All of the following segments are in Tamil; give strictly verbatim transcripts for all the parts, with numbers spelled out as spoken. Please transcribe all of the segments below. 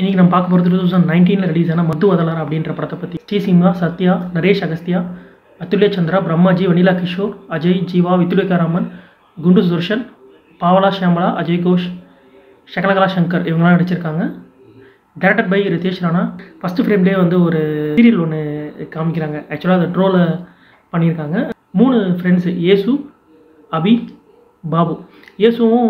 இன்றைக்கி நம்ம பார்க்க போகிறது டூ தௌசண்ட் நைன்டீனில் ரிலீஸ் ஆன மது வதலர அப்படின்ற படத்தை பற்றி. ஸ்ரீசிம்ஹா, சத்யா, நரேஷ் அகஸ்தியா, அதுல்ய சந்திரா, பிரம்மாஜி, வனிலா கிஷோர், அஜய், ஜீவா, வித்துலிகாராமன், குண்டு சுதர்ஷன், பாவலா ஷியாமலா, அஜய் கோஷ், ஷகலகலா சங்கர் இவங்களாம் நடிச்சிருக்காங்க. Directed by Ritesh Rana. First ஃப்ரேம்லேயே வந்து ஒரு சீரியல் ஒன்று காமிக்கிறாங்க. ஆக்சுவலாக அதை ட்ரோலை பண்ணியிருக்காங்க. மூணு ஃப்ரெண்ட்ஸு, ஏசு, அபி, பாபு. ஏசுவும்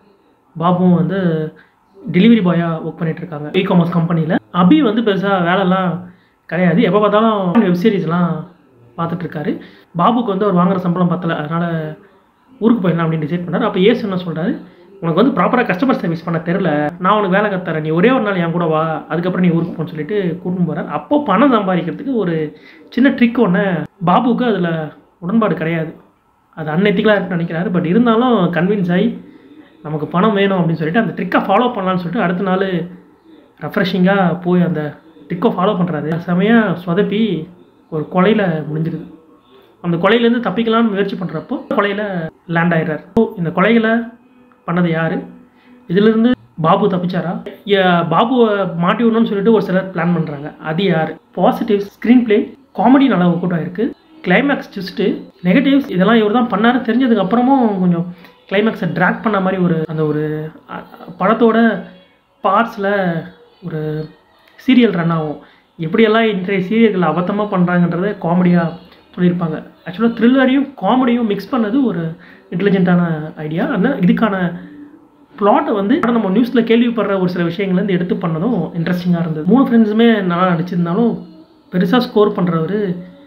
பாபுவும் வந்து டெலிவரி பாயாக ஒர்க் பண்ணிகிட்ருக்காங்க இ காமர்ஸ் கம்பெனியில். அபி வந்து பெருசாக வேலைலாம் கிடையாது, எப்போ பார்த்தாலும் வெப் சீரிஸ்லாம் பார்த்துட்ருக்காரு. பாபுக்கு வந்து அவர் வாங்குகிற சம்பளம் பத்தலை, அதனால் ஊருக்கு போயிடலாம் அப்படின்னு டிசைட் பண்ணார். அப்போ ஏசு என்ன சொல்கிறாரு, உனக்கு வந்து ப்ராப்பராக கஸ்டமர் சர்வீஸ் பண்ண தெரில, நான் உனக்கு வேலை கற்றுறேன், நீ ஒரே ஒரு நாள் என் கூட வா, அதுக்கப்புறம் நீ ஊருக்கு போன்னு சொல்லிட்டு கூட்டின்னு போகிறார். அப்போது பணம் சம்பாதிக்கிறதுக்கு ஒரு சின்ன ட்ரிக் ஒன்று. பாபுக்கு அதில் உடன்பாடு கிடையாது, அது அன்எத்திக்கலாக இருக்குன்னு நினைக்கிறாரு. பட் இருந்தாலும் கன்வின்ஸ் ஆகி நமக்கு பணம் வேணும் அப்படின்னு சொல்லிட்டு அந்த ட்ரிக்கை ஃபாலோ பண்ணலான்னு சொல்லிட்டு அடுத்த நாள் ரெஃப்ரெஷிங்காக போய் அந்த ட்ரிக்கை ஃபாலோ பண்ணுறாரு. செமையாக சொதப்பி ஒரு கொலையில் முடிஞ்சிருது. அந்த கொலையிலேருந்து தப்பிக்கலான்னு முயற்சி பண்ணுறப்போ கொலையில் லேண்ட் ஆகிடுறாரு. ஸோ இந்த கொலைகளை பண்ணது யார், இதிலிருந்து பாபு தப்பிச்சாரா, பாபுவை மாட்டி விடணும்னு சொல்லிட்டு ஒரு சிலர் பிளான் பண்ணுறாங்க, அது யார், பாசிட்டிவ் ஸ்க்ரீன் பிளே, காமெடி நல்லா ஒர்க் அவுட் ஆகிருக்கு, கிளைமேக்ஸ் ட்விஸ்ட்டு, நெகட்டிவ்ஸ் இதெல்லாம் இவர் தான் பண்ணார் தெரிஞ்சதுக்கு அப்புறமும் கொஞ்சம் கிளைமேக்ஸை ட்ராக் பண்ண மாதிரி ஒரு அந்த ஒரு படத்தோட பார்ட்ஸில் ஒரு சீரியல் ரன் ஆகும். எப்படியெல்லாம் இன்றைய சீரியல்கள் அபத்தமாக பண்ணுறாங்கன்றதை காமெடியாக சொல்லியிருப்பாங்க. ஆக்சுவலாக த்ரில்லரையும் காமெடியும் மிக்ஸ் பண்ணது ஒரு இன்டெலிஜென்ட்டான ஐடியா. அந்த இதுக்கான பிளாட்டை வந்து நம்ம நியூஸில் கேள்விப்படுற ஒரு சில விஷயங்கள்லேருந்து எடுத்து பண்ணதும் இன்ட்ரெஸ்டிங்காக இருந்தது. மூணு ஃப்ரெண்ட்ஸுமே நல்லா நடிச்சிருந்தாலும் பெருசாக ஸ்கோர் பண்ணுறவர்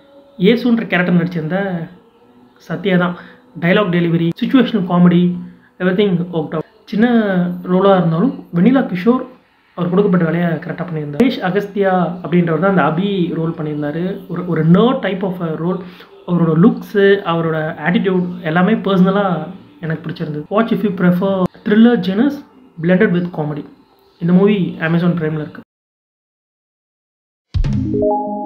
ஏசுன்ற கேரக்டர் நடிச்சிருந்த சத்யா தான். Dialogue delivery, situational comedy, everything work out. சின்ன ரோலாக இருந்தாலும் வனிலா கிஷோர் அவர் கொடுக்கப்பட்ட வேலையை கரெக்டாக பண்ணியிருந்தார். நரேஷ் அகஸ்தியா அப்படின்றவர் தான் அந்த அபி ரோல் பண்ணியிருந்தார். ஒரு ஒரு நர்ட் டைப் ஆஃப் ரோல். அவரோட லுக்ஸு, அவரோட ஆட்டிடியூட் எல்லாமே பர்சனலாக எனக்கு பிடிச்சிருந்தது. Watch if you prefer thriller genres blended with comedy. இந்த மூவி அமேசான் பிரைமில் இருக்குது.